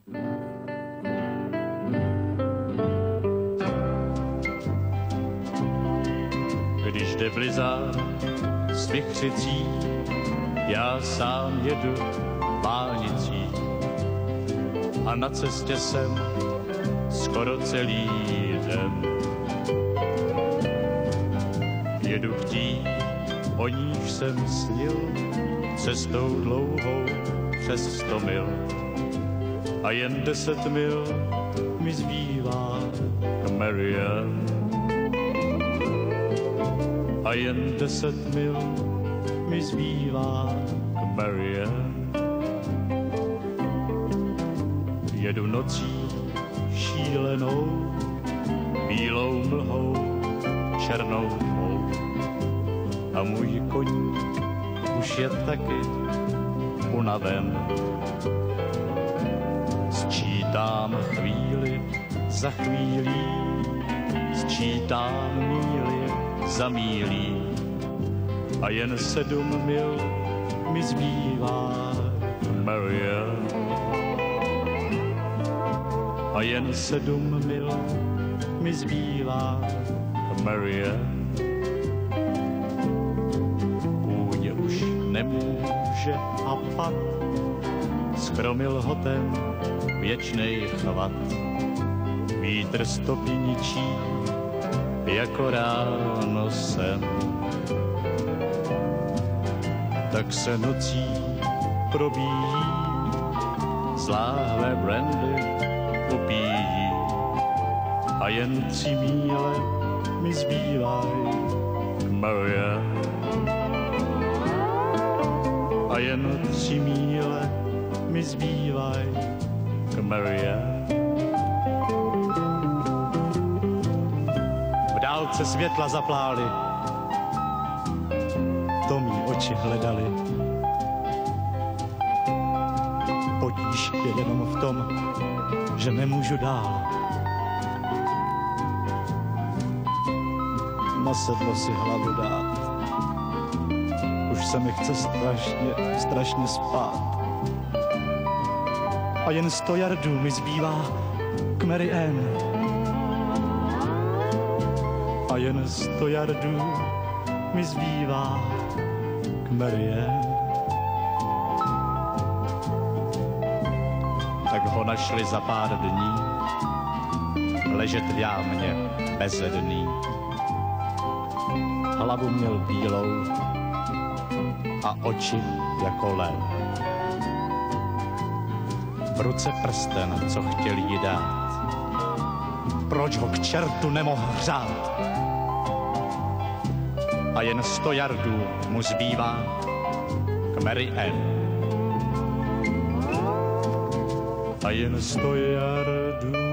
Když jde blizzard z Vichřicí, já sám jedu dálnicí a na cestě jsem skoro celý den. Jedu k tí, o níž jsem snil, cestou dlouhou přes 100 mil. A jen 10 mil mi zbývá k Marianne. A jen 10 mil mi zbývá k Marianne. Jedu nocí šílenou, bílou mlhou, černou tmou. A můj koník už je taky unaven. Sčítám chvíli za chvílí, sčítám míly za mílí. A jen 7 mil mi zbývá k Marianne. A jen 7 mil mi zbývá k Marianne. Kůň už nemůže hapat, schromil ho ten věčnej chvat. Vítr stopy ničí jako ráno sen. Tak se nocí probíjí, z láhve brandy popíjí. A jen 3 míle mi zbývají k Marianne. A jen 3 míle mi zbývají k Marianne. V dálce světla zaplály, to mý oči hledali. Potíž je jenom v tom, že nemůžu dál. Na sedlo si hlavu dát, už se mi chce strašně spát. A jen 100 yardů mi zbývá k Marianne. A jen 100 yardů mi zbývá k Marianne. Tak ho našli za pár dní, ležet v jámě bezedný. Hlavu měl bílou a oči jako lev. V ruce prsten, co chtěl jí dát. Proč ho k čertu nemohl hřát? A jen 100 yardů mu zbývá k Marianne. A jen 100 yardů